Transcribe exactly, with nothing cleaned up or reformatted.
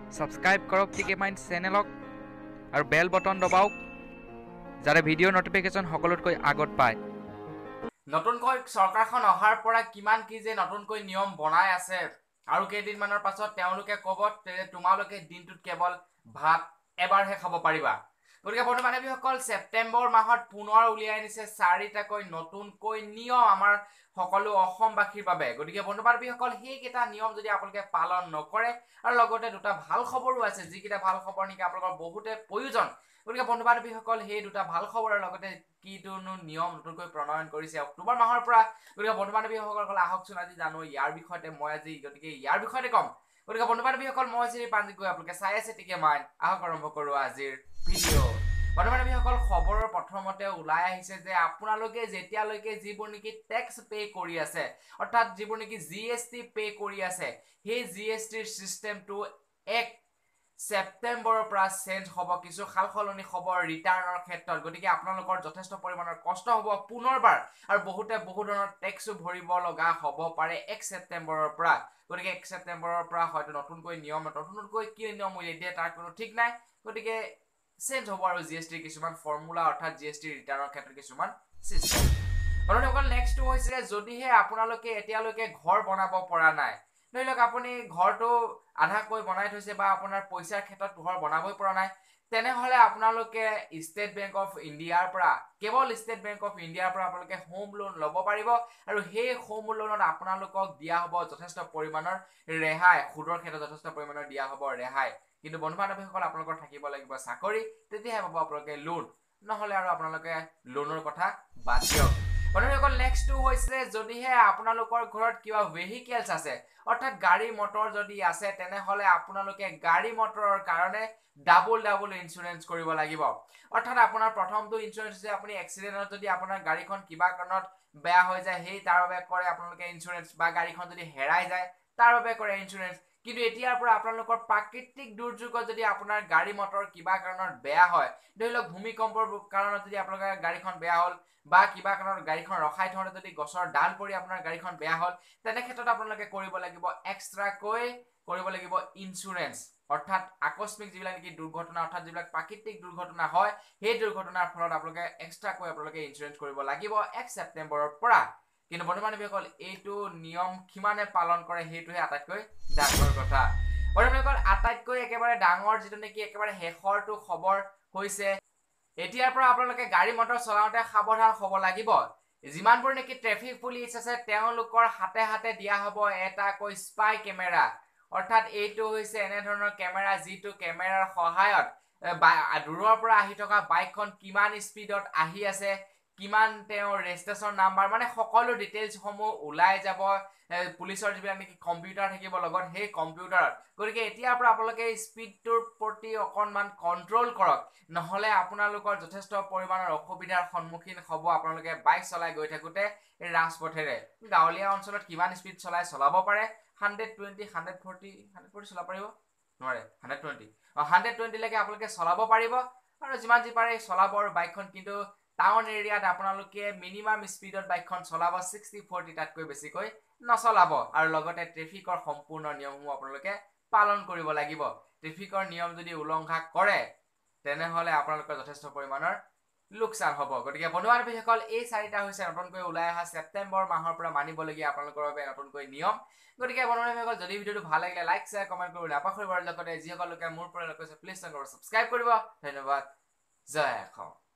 Subscribe কৰক টিকে mind চেনেলক আৰু বেল বটন দবাওক যাতে ভিডিঅ' নটিফিকেশ্যন সকলোতকৈ আগত পায়। নতুনকৈ চৰকাৰখন অহাৰ পৰা কিমান কি যে নতুনকৈ নিয়ম বনাই আছে আৰু কেইদিনমানৰ পাছত তেওঁলোকে ক'ব তোমালোকে দিনটোত কেৱল ভাত এবাৰহে খাব পাৰিবা। গতিকে বন্ধু বান্ধৱীসকল ছেপ্টেম্বৰ মাহত পুনৰ উলিয়াই আনিছে চাৰিটাকৈ নতুনকৈ নিয়ম আমাৰ সকলো অসমবাসীৰ বাবে। গতিকে বন্ধু বান্ধৱীসকল সেইকেইটা নিয়ম যদি আপোনালোকে পালন নকৰে আৰু লগতে দুটা ভাল খবৰো আছে যিকেইটা ভাল খবৰ নেকি আপোনালোকৰ বহুতে প্ৰয়োজন। গতিকে বন্ধু বান্ধৱীসকল সেই দুটা ভাল খবৰৰ লগতে কিটোনো নিয়ম নতুনকৈ প্ৰণয়ন কৰিছে অক্টোবৰ মাহৰ পৰা। গতিকে বন্ধু বান্ধৱীসকল আহকচোন আজি জানো ইয়াৰ বিষয়তে মই আজি গতিকে ইয়াৰ বিষয়তে ক'ম। গতিকে বন্ধু বান্ধৱীসকল মই শ্ৰী পাঞ্জিত গৈ আপোনালোকে চাই আছে টিকে মাইণ্ড আহক আৰম্ভ কৰোঁ আজিৰ ভিডিঅ'। বন্ধু বান্ধৱীসকল খবৰৰ প্ৰথমতে ওলাই আহিছে যে আপোনালোকে যেতিয়ালৈকে যিবোৰ নেকি টেক্স পে' কৰি আছে অৰ্থাৎ যিবোৰ নেকি জি এছ টি পে' কৰি আছে সেই জি এছ টিৰ চিষ্টেমটো এক ছেপ্টেম্বৰৰ পৰা চেঞ্জ হ'ব, কিছু সাল সলনি হ'ব ৰিটাৰ্ণৰ ক্ষেত্ৰত। গতিকে আপোনালোকৰ যথেষ্ট পৰিমাণৰ কষ্ট হ'ব পুনৰবাৰ আৰু বহুতে বহু ধৰণৰ টেক্সো ভৰিব লগা হ'ব পাৰে এক ছেপ্টেম্বৰৰ পৰা। গতিকে এক ছেপ্টেম্বৰৰ পৰা হয়তো নতুনকৈ নিয়ম নতুনকৈ কি নিয়ম উলিয়াই দিয়ে তাৰ কোনো ঠিক নাই। গতিকে চেঞ্জ হ'ব আৰু জি এছ টিৰ কিছুমান ফৰ্মুলা অৰ্থাৎ জি এছ টিৰ ৰিটাৰ্ণৰ ক্ষেত্ৰত কিছুমান চিষ্টেম। বন্ধুসকল নেক্সটটো হৈছে যদিহে আপোনালোকে এতিয়ালৈকে ঘৰ বনাব পৰা নাই, ধৰি লওক আপুনি ঘৰটো আধাকৈ বনাই থৈছে বা আপোনাৰ পইচাৰ ক্ষেত্ৰত ঘৰ বনাবই পৰা নাই, তেনেহ'লে আপোনালোকে ষ্টেট বেংক অফ ইণ্ডিয়াৰ পৰা কেৱল ষ্টেট বেংক অফ ইণ্ডিয়াৰ পৰা আপোনালোকে হোম লোন ল'ব পাৰিব আৰু সেই হোম লোনত আপোনালোকক দিয়া হ'ব যথেষ্ট পৰিমাণৰ ৰেহাই, সুদৰ ক্ষেত্ৰত যথেষ্ট পৰিমাণৰ দিয়া হ'ব ৰেহাই। কিন্তু বন্ধু বান্ধৱীসকল আপোনালোকৰ থাকিব লাগিব চাকৰি, তেতিয়াহে পাব আপোনালোকে লোন, নহ'লে আৰু আপোনালোকে লোনৰ কথা বাদ দিয়ক। বন্ধুসকল নেক্সটটো হৈছে যদিহে আপোনালোকৰ ঘৰত কিবা ভেহিকেলছ আছে অৰ্থাৎ গাড়ী মটৰ যদি আছে তেনেহ'লে আপোনালোকে গাড়ী মটৰৰ কাৰণে ডাবল ডাবল ইঞ্চুৰেঞ্চ কৰিব লাগিব। অৰ্থাৎ আপোনাৰ প্ৰথমটো ইঞ্চুৰেঞ্চ হৈছে আপুনি এক্সিডেণ্টত যদি আপোনাৰ গাড়ীখন কিবা কাৰণত বেয়া হৈ যায় সেই তাৰ বাবে কৰে আপোনালোকে ইঞ্চুৰেঞ্চ, বা গাড়ীখন যদি হেৰাই যায় তাৰ বাবে কৰে ইঞ্চুৰেঞ্চ। কিন্তু এতিয়াৰ পৰা আপোনালোকৰ প্ৰাকৃতিক দুৰ্যোগত যদি আপোনাৰ গাড়ী মটৰ কিবা কাৰণত বেয়া হয়, ধৰি লওক ভূমিকম্পৰ কাৰণত যদি আপোনালোকৰ গাড়ীখন বেয়া হ'ল বা কিবা কাৰণত গাড়ীখন ৰখাই থওঁতে যদি গছৰ ডাল পৰি আপোনাৰ গাড়ীখন বেয়া হ'ল, তেনে ক্ষেত্ৰত আপোনালোকে কৰিব লাগিব এক্সট্ৰাকৈ কৰিব লাগিব ইঞ্চুৰেঞ্চ। অৰ্থাৎ আকস্মিক যিবিলাক নেকি দুৰ্ঘটনা অৰ্থাৎ যিবিলাক প্ৰাকৃতিক দুৰ্ঘটনা হয় সেই দুৰ্ঘটনাৰ ফলত আপোনালোকে এক্সট্ৰাকৈ আপোনালোকে ইঞ্চুৰেঞ্চ কৰিব লাগিব এক ছেপ্টেম্বৰৰ পৰা। কিন্তু বন্ধু বান্ধৱীসকল এইটো নিয়ম কিমানে পালন কৰে সেইটোহে আটাইতকৈ ডাঙৰ কথা। বন্ধু বান্ধৱীসকল আটাইতকৈ একেবাৰে ডাঙৰ যিটো নেকি একেবাৰে শেষৰটো খবৰ হৈছে এতিয়াৰ পৰা আপোনালোকে গাড়ী মটৰ চলাওঁতে সাৱধান হ'ব লাগিব। যিমানবোৰ নেকি ট্ৰেফিক পুলিচ আছে তেওঁলোকৰ হাতে হাতে দিয়া হ'ব এটাকৈ স্পাই কেমেৰা। অৰ্থাৎ এইটো হৈছে এনেধৰণৰ কেমেৰা যিটো কেমেৰাৰ সহায়ত দূৰৰ পৰা আহি থকা বাইকখন কিমান স্পীডত আহি আছে, কিমান তেওঁৰ ৰেজিষ্ট্ৰেশ্যন নাম্বাৰ, মানে সকলো ডিটেইলছসমূহ ওলাই যাব পুলিচৰ যিবিলাক নেকি কম্পিউটাৰ থাকিব লগত সেই কম্পিউটাৰত। গতিকে এতিয়াৰ পৰা আপোনালোকে স্পীডটোৰ প্ৰতি অকণমান কণ্ট্ৰল কৰক, নহ'লে আপোনালোকৰ যথেষ্ট পৰিমাণৰ অসুবিধাৰ সন্মুখীন হ'ব আপোনালোকে বাইক চলাই গৈ থাকোঁতে ৰাজপথেৰে। গাঁৱলীয়া অঞ্চলত কিমান স্পীড চলাই চলাব পাৰে, hundred twenty hundred forty hundred forty চলাব পাৰিব নোৱাৰে, হাণ্ড্ৰেড টুৱেণ্টি অঁ হাণ্ড্ৰেড টুৱেণ্টিলৈকে আপোনালোকে চলাব পাৰিব আৰু যিমান যি পাৰে চলাব আৰু বাইকখন। কিন্তু টাউন এৰিয়াত আপোনালোকে মিনিমাম স্পীডত বাইকখন চলাব, ছিক্সটি ফৰ্টি তাতকৈ বেছিকৈ নচলাব আৰু লগতে ট্ৰেফিকৰ সম্পূৰ্ণ নিয়মসমূহ আপোনালোকে পালন কৰিব লাগিব। ট্ৰেফিকৰ নিয়ম যদি উলংঘা কৰে তেনেহ'লে আপোনালোকৰ যথেষ্ট পৰিমাণৰ লোকচান হ'ব। গতিকে বন্ধু বান্ধৱীসকল এই চাৰিটা হৈছে নতুনকৈ ওলাই অহা ছেপ্টেম্বৰ মাহৰ পৰা মানিবলগীয়া আপোনালোকৰ বাবে নতুনকৈ নিয়ম। গতিকে বন্ধু বান্ধৱীসকল যদি ভিডিঅ'টো ভাল লাগিলে লাইক শ্বেয়াৰ কমেণ্ট কৰিবলৈ নাপাহৰিব আৰু লগতে যিসকল লোকে মোৰ পৰা কৈছে প্লিজ ছাবস্ক্ৰাইব কৰিব। ধন্যবাদ, জয় অসম।